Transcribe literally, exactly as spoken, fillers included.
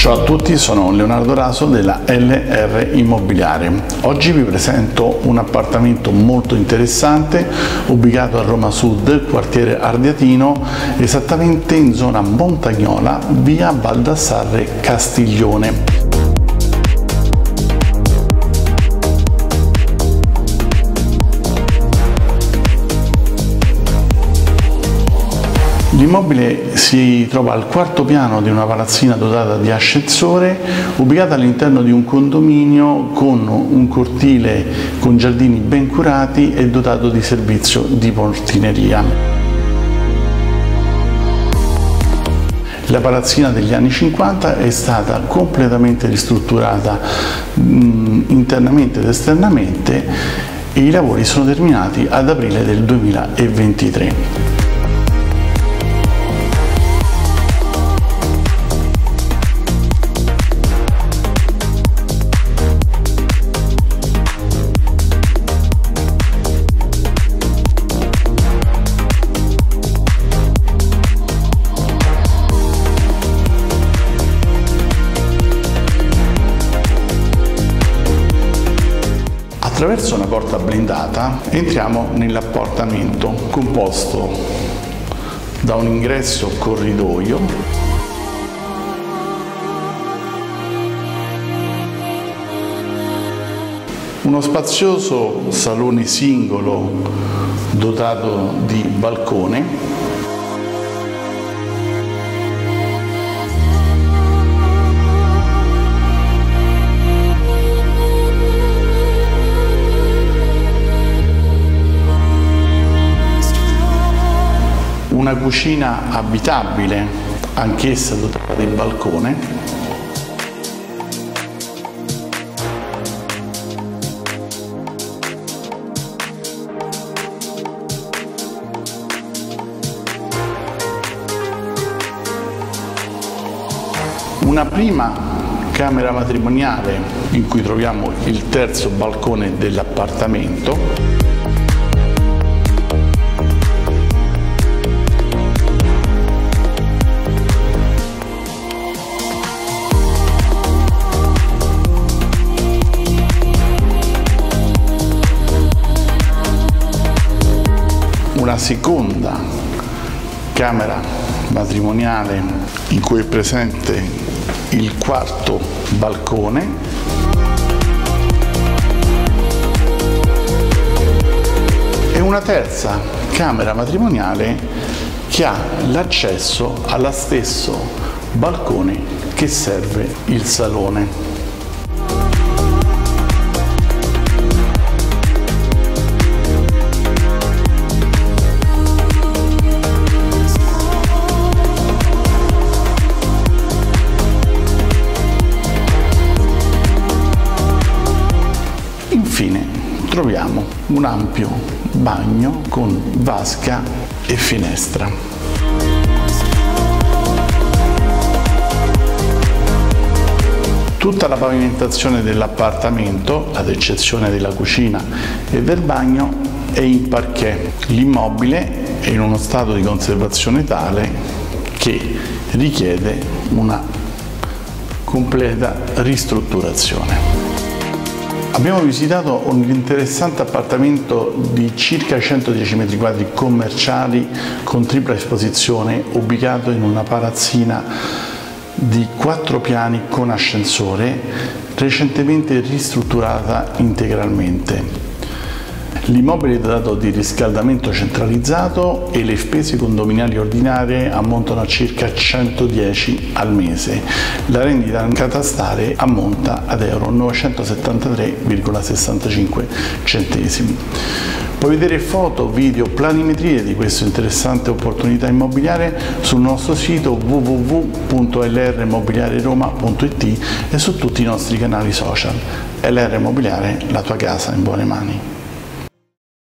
Ciao a tutti, sono Leonardo Raso della L R Immobiliare. Oggi vi presento un appartamento molto interessante ubicato a Roma Sud, quartiere Ardiatino, esattamente in zona Montagnola, via Baldassarre Castiglione. L'immobile si trova al quarto piano di una palazzina dotata di ascensore, ubicata all'interno di un condominio con un cortile con giardini ben curati e dotato di servizio di portineria. La palazzina degli anni cinquanta è stata completamente ristrutturata mh, internamente ed esternamente e i lavori sono terminati ad aprile del duemilaventitré. Attraverso una porta blindata entriamo nell'appartamento, composto da un ingresso corridoio, uno spazioso salone singolo dotato di balcone, una cucina abitabile, anch'essa dotata di balcone, una prima camera matrimoniale in cui troviamo il terzo balcone dell'appartamento, una seconda camera matrimoniale in cui è presente il quarto balcone e una terza camera matrimoniale che ha l'accesso allo stesso balcone che serve il salone. Infine troviamo un ampio bagno con vasca e finestra. Tutta la pavimentazione dell'appartamento, ad eccezione della cucina e del bagno, è in parquet. L'immobile è in uno stato di conservazione tale che richiede una completa ristrutturazione. Abbiamo visitato un interessante appartamento di circa centodieci metri quadri commerciali con tripla esposizione, ubicato in una palazzina di quattro piani con ascensore, recentemente ristrutturata integralmente. L'immobile è dotato di riscaldamento centralizzato e le spese condominiali ordinarie ammontano a circa centodieci al mese. La rendita catastale ammonta ad euro novecentosettantatré virgola sessantacinque centesimi. Puoi vedere foto, video, planimetrie di questa interessante opportunità immobiliare sul nostro sito w w w punto l r immobiliare roma punto i t e su tutti i nostri canali social. L R Immobiliare, la tua casa in buone mani.